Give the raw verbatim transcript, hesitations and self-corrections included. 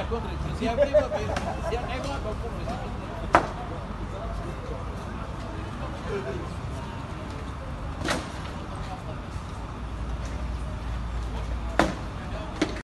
Sia contro sia prima che sia nego qualcuno che si